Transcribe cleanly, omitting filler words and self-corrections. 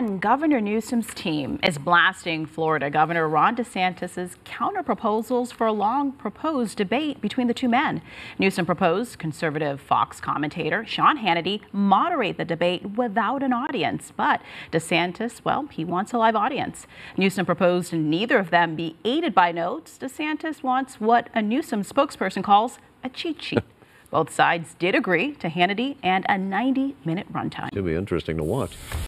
And Governor Newsom's team is blasting Florida Governor Ron DeSantis' counter-proposals for a long-proposed debate between the two men. Newsom proposed conservative Fox commentator Sean Hannity moderate the debate without an audience. But DeSantis, well, he wants a live audience. Newsom proposed neither of them be aided by notes. DeSantis wants what a Newsom spokesperson calls a cheat sheet. Both sides did agree to Hannity and a 90-minute runtime. It'll be interesting to watch.